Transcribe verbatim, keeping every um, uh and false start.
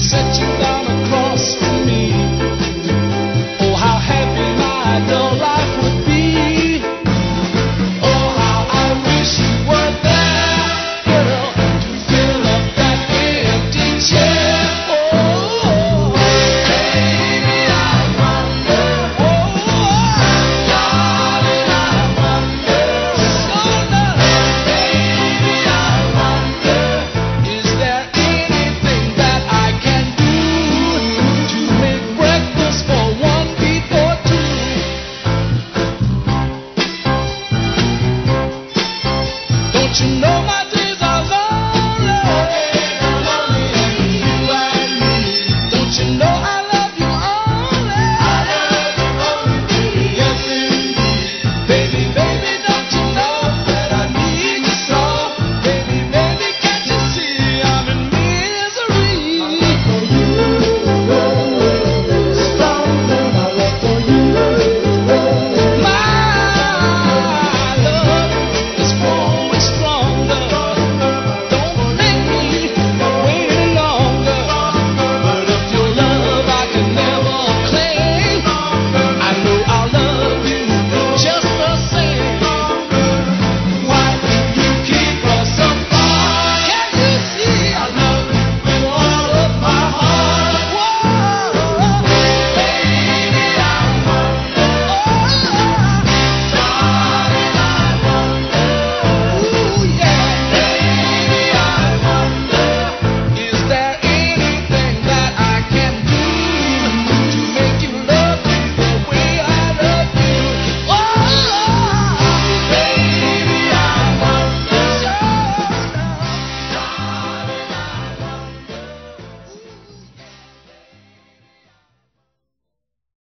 set you down across from me. Oh, how happy my dull life would be. Oh, how I wish you were there, girl, to fill up that empty chair. Oh, baby, I wonder. Oh, darling, I wonder. So love, baby, I wonder. Is there anything that I can do to make breakfast for one before two? Don't you know my days are lonely? You and me. Don't you know